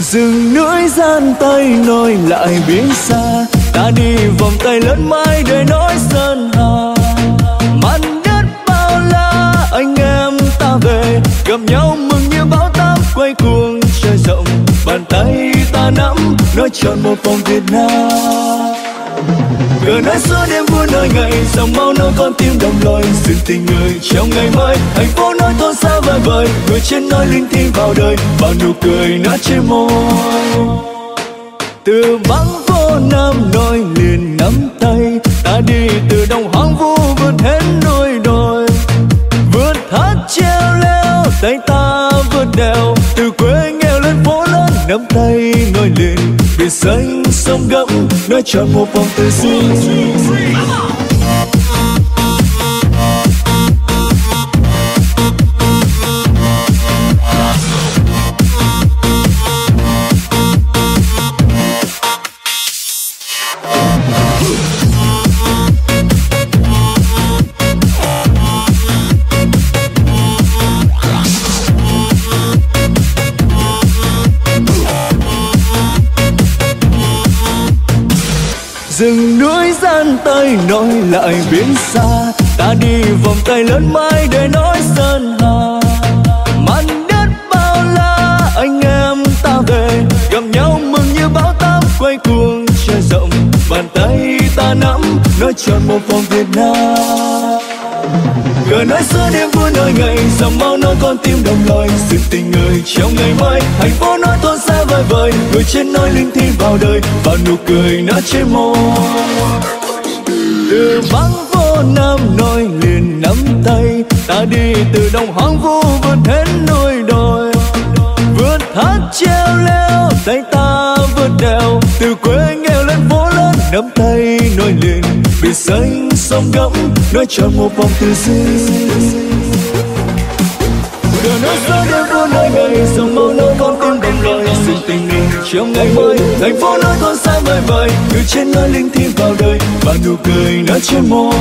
Rừng núi gian tay nối lại biển xa, ta đi vòng tay lớn mãi để nói sơn hà. Mảnh đất bao la anh em ta về, gặp nhau mừng như bão táp quay cuồng trời rộng. Bàn tay ta nắm nói trọn một vòng Việt Nam. Cờ nói xưa đêm vui nơi ngày, dòng máu nối con tim đồng loài. Dừng tình người trong ngày mới, thành phố nói thôn xa vời vời. Người trên nói linh thiêng vào đời, bao nụ cười nát trên môi. Từ Bắc vô Nam nối liền nắm tay, ta đi từ đồng hoang vu vượt hết núi đồi. Vượt thác treo leo, tay ta vượt đèo, từ quê nghèo lên phố lớn nắm tay nối liền. Biển xanh sông gẫm nói trọn một vòng từ xưa. Rừng núi gian tay nối lại biển xa, ta đi vòng tay lớn mãi để nói sơn hà. Mảnh đất bao la anh em ta về, gặp nhau mừng như bão táp quay cuồng trời rộng. Bàn tay ta nắm nói trọn một vòng Việt Nam. Cờ nói xưa đêm vui nơi ngày, dòng máu nối con tim đồng loài. Dừng tình người trong ngày mai, thành phố nói thôn xa vời vời. Người trên nói linh thiêng vào đời, bao nụ cười nát trên môi. Từ Bắc vô Nam nối liền nắm tay, ta đi từ đồng hoang vu vượt hết núi đồi. Vượt thác treo leo, tay ta vượt đèo, từ quê nghèo lên phố lớn nắm tay nối liền. Biển xanh sông gẫm nói trọn một vòng từ xưa. Cờ nói xưa đêm vui nơi ngày, dòng máu nối con tim đồng loài. Dừng tình mình trong ngày mới, thành phố nói thôn xa vời vời. Người trên nói linh thiêng vào đời, và nụ cười nở trên môi.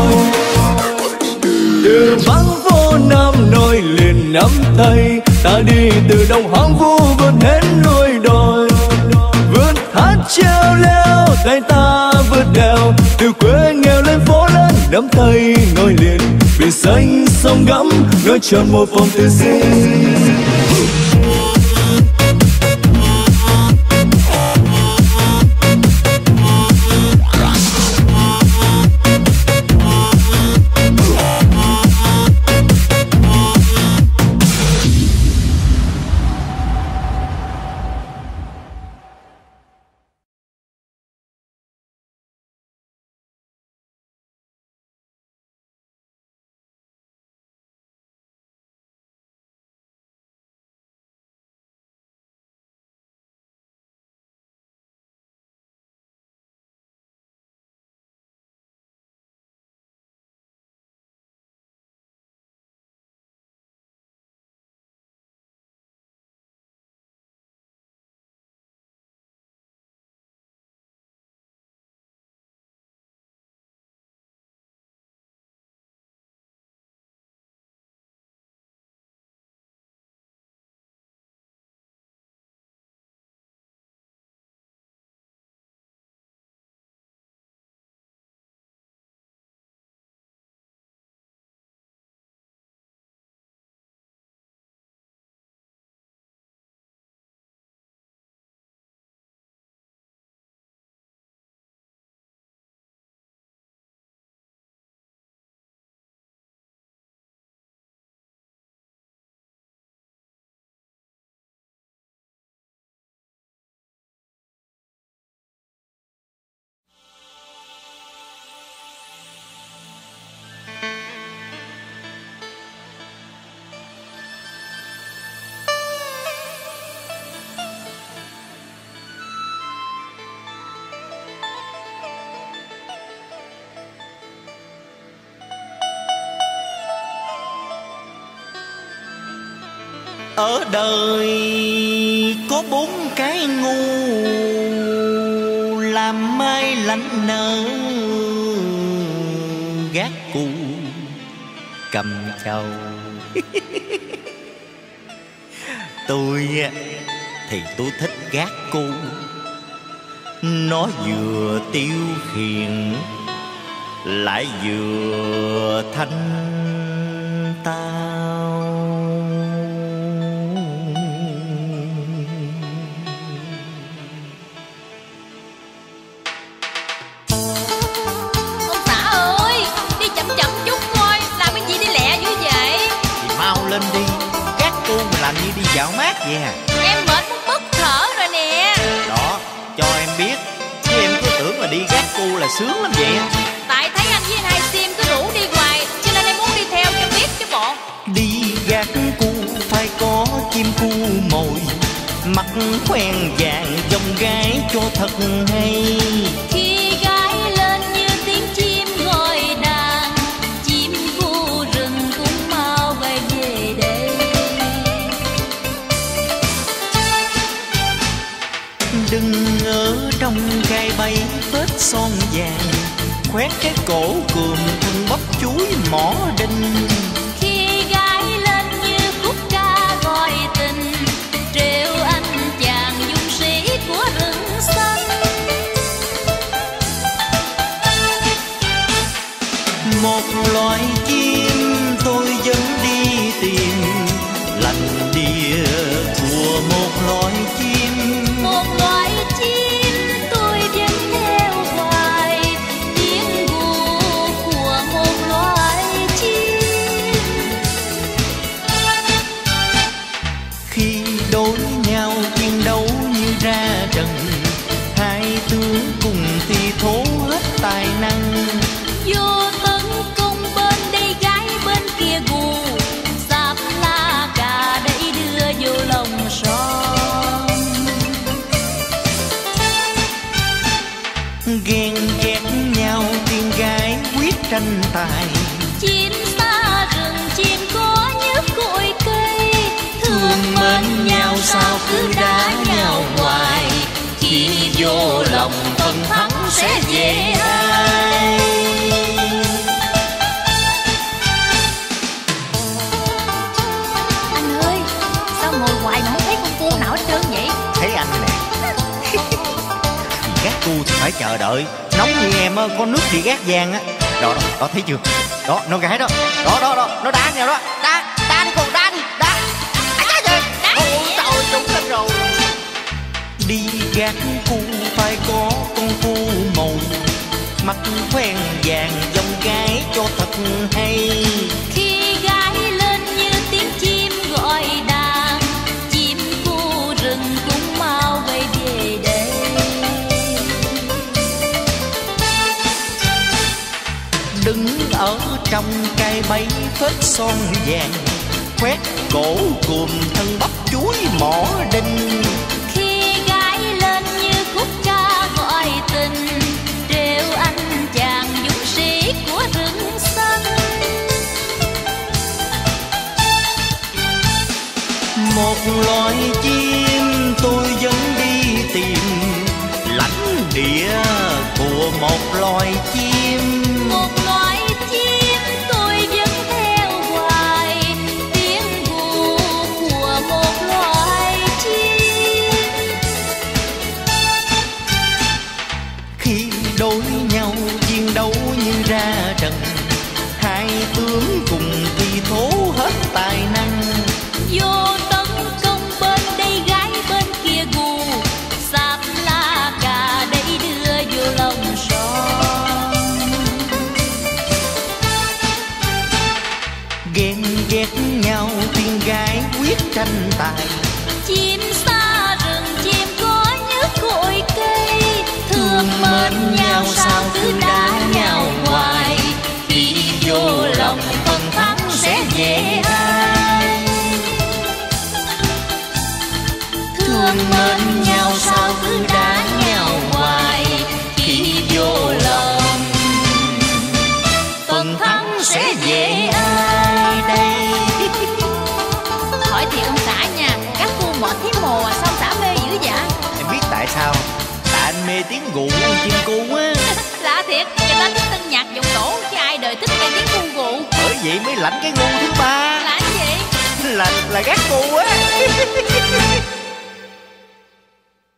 Từ Bắc vô Nam nối liền nắm tay, ta đi từ đồng hoang vu vượt hết núi đồi. Vượt thác treo leo, tay ta vượt đèo, từ quê nghèo lên phố lớn nắm tay nối liền. Biển xanh sông gẫm nói trọn một vòng từ xưa. Ở đời có 4 cái ngu, làm mai lạnh nở gác cụ cầm chầu. Tôi thì tôi thích gác cu. Nó vừa tiêu khiển lại vừa thanh tao. Ông xã ơi, đi chậm chậm chút thôi, làm cái gì đi lẹ dữ vậy? Thì mau lên đi, gác cu mà làm như đi dạo mát vậy à? Em mệt muốn bất thở rồi nè. Đó, cho em biết, chứ em cứ tưởng là đi gác cu là sướng lắm vậy á. Tại thấy anh với anh Hai Sim cứ rủ đi hoài, cho nên em muốn đi theo cho biết chứ bộ. Đi gác cu phải có chim cu mồi, mặt khoen vàng dòng gái cho thật hay. Khi gái lên như tiếng chim gọi đàn, chim cu rừng cũng mau bay về đây. Đừng ở trong gai bay vết son vàng, khoét cái cổ cườm thân bắp chuối mỏ đinh. Khi gái lên như khúc ca gọi tình, trêu anh chàng dũng sĩ của rừng xanh. Một loài chim tôi vẫn đi tìm, lành đìa của một loài chim. Một loài chim tôi vẫn theo hoài, tiếng gu của một loài chim. Khi đối nhau chiến đấu như ra trận, hai tướng cùng thi thố hết tài năng. Vô tấn công bên đây gái bên kia gù, sạp la cà đẩy đưa vô lòng son. Ghen ghét nhau tiên gái quyết tranh tài, Chim xa rừng chim có nhớt cội cây, thương mến nhau sao cứ đá nhau hoài. Khi vô lòng phần thắng sẽ về ai. Anh ơi, sao ngồi hoài mà không thấy con cua nào hết trơn vậy? Thấy anh nè. Gác cu thì phải chờ đợi, nóng như em á, có nước đi gác vàng á. Đó, đó, đó thấy chưa? Đó, nó gái đó. Đó, đó, đó, nó đá nhau đó. Đá đi con, đá đi, đá. Ôi trời, trúng lên rồi. Đi gác cu phải có con cu mồi, mặt khoen vàng dòng gái cho thật hay. Khi gái lên như tiếng chim gọi đàn, chim cu rừng cũng mau bay về đây. Đứng ở trong cây bẫy phết son vàng, khoét cổ cùm thân bắp chuối mỏ đinh. Khi gái lên như khúc ca gọi tình, trêu anh chàng dũng sĩ của rừng xanh. Một loài chim tôi vẫn đi tìm, lãnh địa của một loài chim. Một loài chim tôi vẫn theo hoài, tiếng gu của một loài chim. Khi đối nhau chiến đấu như ra trận, hai tướng cùng thi thố hết tài năng. Vô tấn công bên đây gái bên kia gù, sạp la cà đẩy đưa vô lòng son. Ghen ghét nhau tiên gái quyết tranh tài, Chim xa rừng chim có nhớt cội cây, thương mến nhau sao cứ đá nhau hoài. Khi vô lòng phần thắng sẽ về ai. Thương mến nhau sao cứ đá nhau hoài. Khi vô lòng phần thắng sẽ về ai đây? hỏi thiệt ông xã nha, các cô mệt thấy mồ à, sao xã mê dữ vậy? Em biết tại sao? Tại anh mê tiếng gù của chim cu á. Lạ thiệt, người ta thích tân nhạc giọng đổ chứ ai đời thích nghe tiếng cu gụ. Bởi vậy mới lãnh cái ngu thứ ba. Là cái gì? Là gác cu á.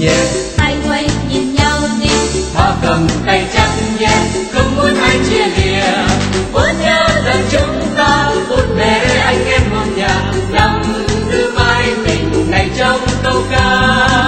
nhé. Hai quay nhìn nhau đi, Họ cầm tay chắc nhé, không muốn ai chia lìa. Muốn nhớ rằng chúng ta một bề anh em một nhà, nằm giữ mãi tình này trong câu ca.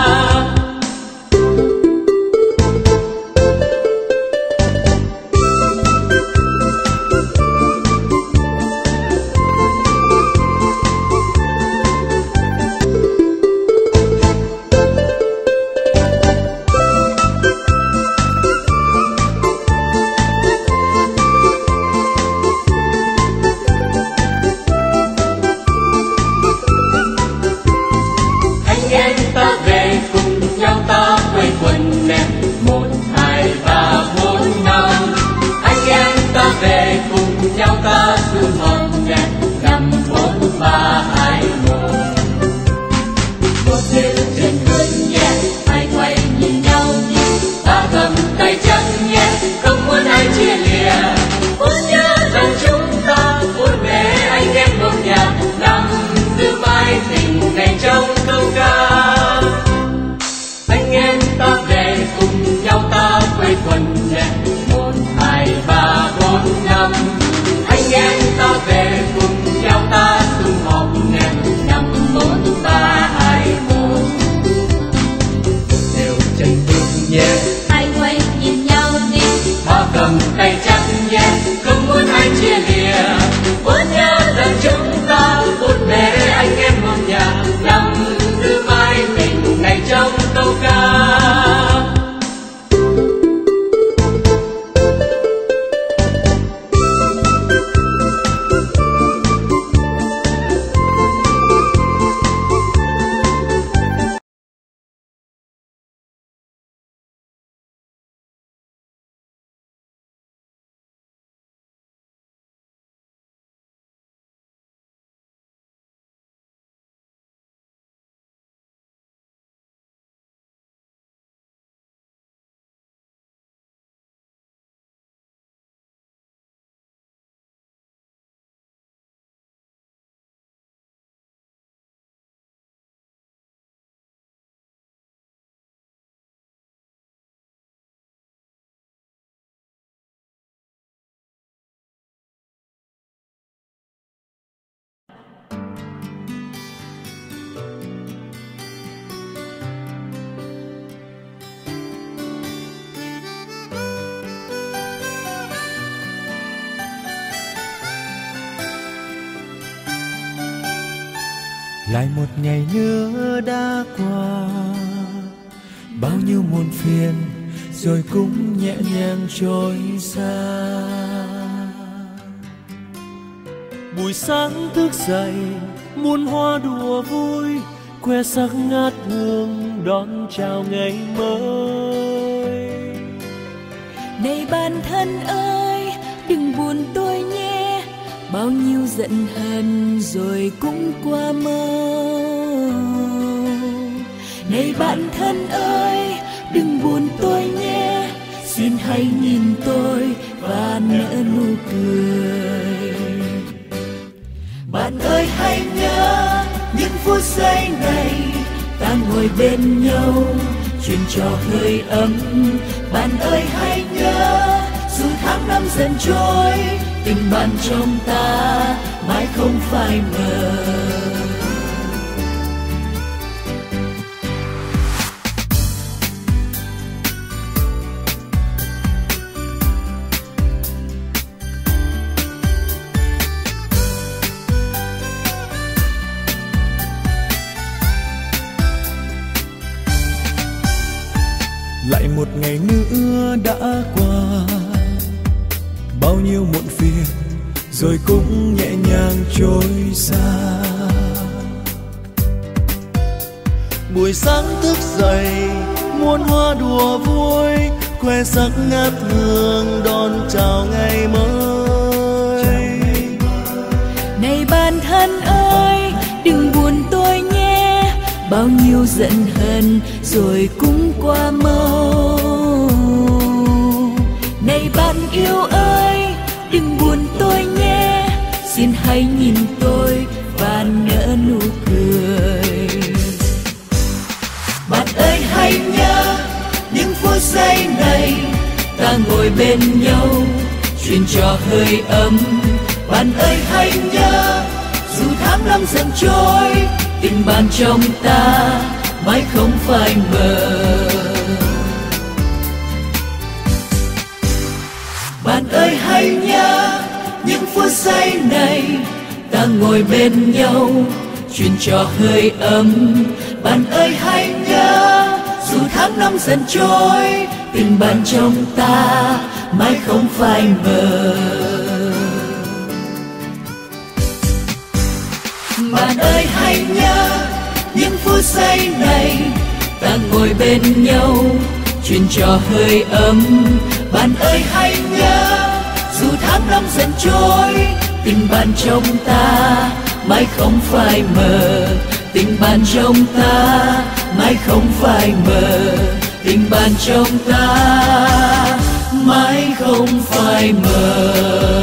Lại một ngày nữa đã qua, bao nhiêu muộn phiền rồi cũng nhẹ nhàng trôi xa. Buổi sáng thức dậy muôn hoa đùa vui, que sắc ngát hương đón chào ngày mới. này bạn thân ơi đừng buồn tôi nhé, bao nhiêu giận hờn rồi cũng qua mau. Này bạn thân ơi đừng buồn tôi nhé, xin hãy nhìn tôi và nở nụ cười. Bạn ơi hãy nhớ những phút giây này ta ngồi bên nhau chuyện trò hơi ấm. Bạn ơi hãy nhớ dù tháng năm dần trôi, tình bạn trong ta mãi không phai mờ. Lại một ngày nữa đã qua, bao nhiêu muộn phiền rồi cũng nhẹ nhàng trôi xa. Buổi sáng thức dậy muôn hoa đùa vui, que sắc ngát hương đón chào ngày mới. Này bạn thân ơi đừng buồn tôi nhé, bao nhiêu giận hờn rồi cũng qua mau. Này bạn yêu ơi đừng buồn tôi nhé, xin hãy nhìn tôi và nở nụ cười. Bạn ơi hãy giây này ta ngồi bên nhau chuyện trò hơi ấm. Bạn ơi hãy nhớ, dù tháng năm dần trôi, tình bạn trong ta mãi không phai mờ. Bạn ơi hãy nhớ, những phút giây này ta ngồi bên nhau chuyện trò hơi ấm. Bạn ơi hãy nhớ, dù tháng năm dần trôi, tình bạn trong ta mãi không phai mờ. Bạn ơi hãy nhớ, những phút giây này ta ngồi bên nhau chuyện trò hơi ấm. Bạn ơi hãy nhớ, dù tháng năm dần trôi, tình bạn trong ta mãi không phai mờ. Tình bạn trong ta mãi không phai mờ. Tình bạn trong ta mãi không phai mờ.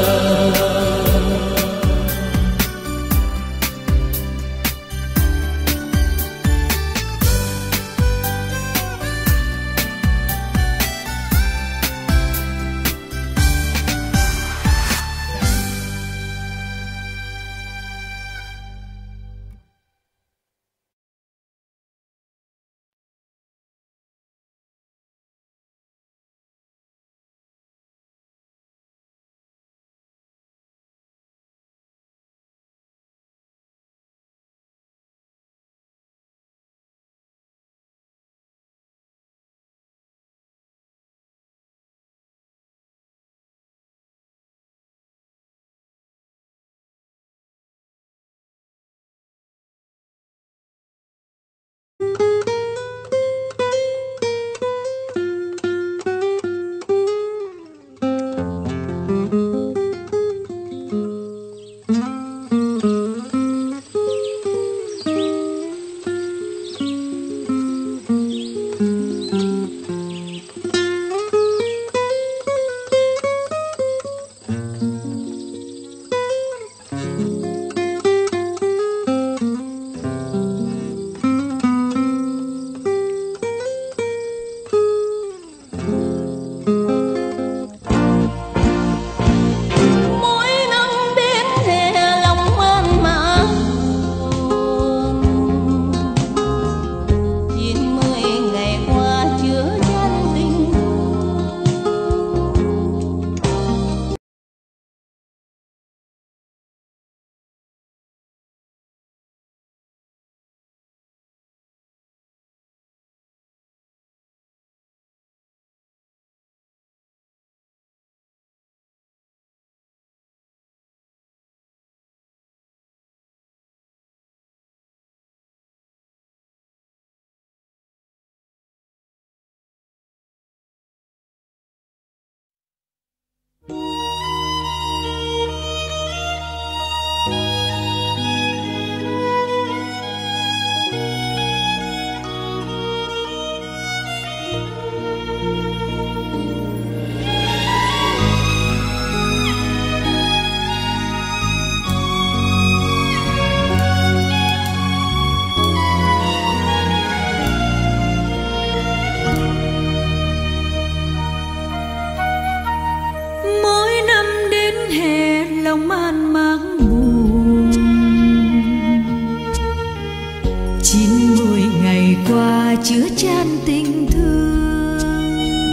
chứa chan tình thương.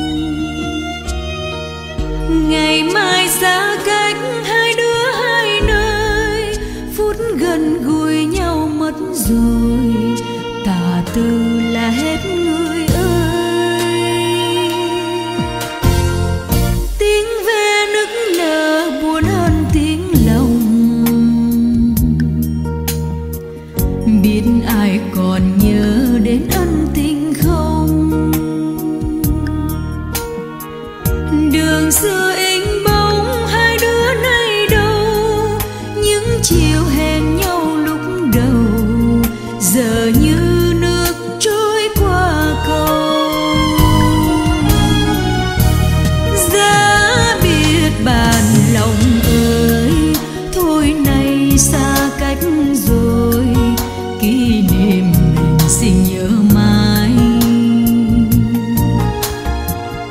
Ngày mai xa cách hai đứa hai nơi, phút gần gũi nhau mất rồi, tà tư là hết người ơi. Tiếng ve nức nở buồn hơn tiếng lòng, biết ai còn nhớ đến ân tình không. Đường xưa in bóng hai đứa nay đâu, những chiều hẹn nhau lúc đầu giờ như nước trôi qua cầu. Giá biết bàn lòng ơi, thôi nay xa cách rồi, kỷ niệm mình xin nhớ mãi.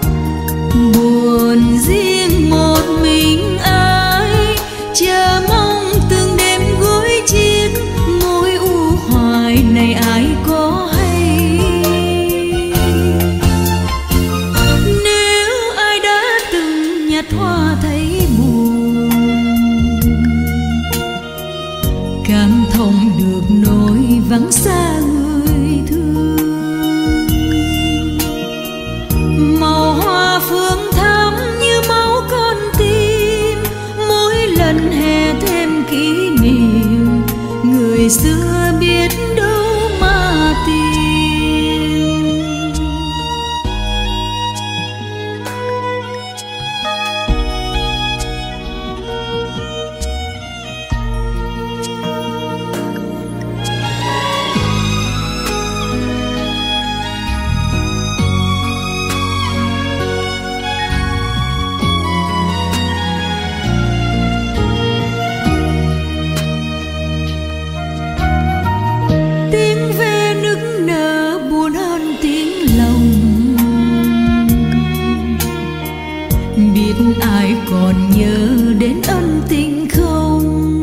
còn nhớ đến ân tình không?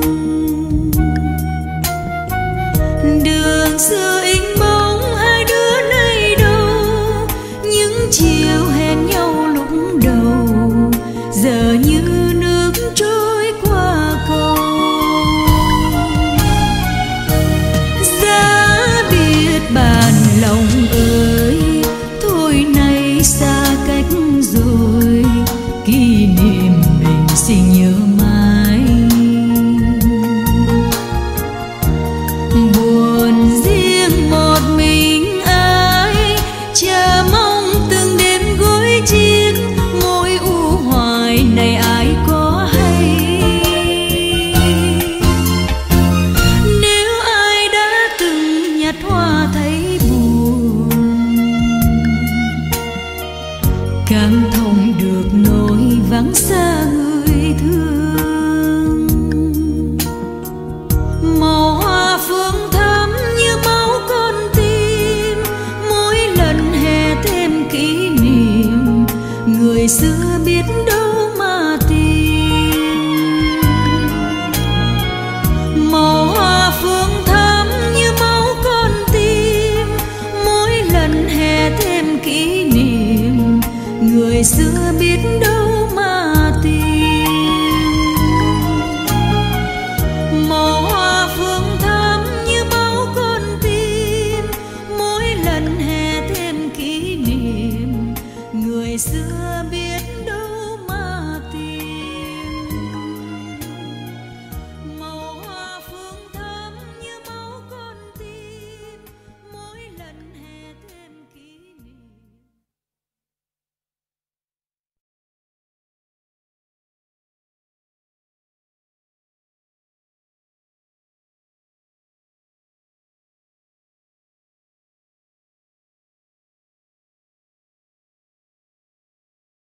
Đường xưa in bóng hai đứa này đâu, những chiều hẹn nhau lúc đầu giờ như nước trôi qua cầu. Giá biết bàn lòng ơi, thôi nay xa cách rồi, kỷ niệm mình xin nhớ mãi. Buồn riêng một mình ai, chờ mong từng đêm gối chiếc, mối u hoài này ai có hay. Nếu ai đã từng nhặt hoa thấy buồn, cảm thông được nỗi vắng xa người thương. Màu hoa phương thắm như máu con tim, mỗi lần hè thêm kỷ niệm, người xưa biết đâu mà tìm. Màu hoa phương thắm như máu con tim, mỗi lần hè thêm kỷ niệm, người xưa